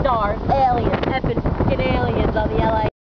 stars, aliens, effing fucking aliens on the LA.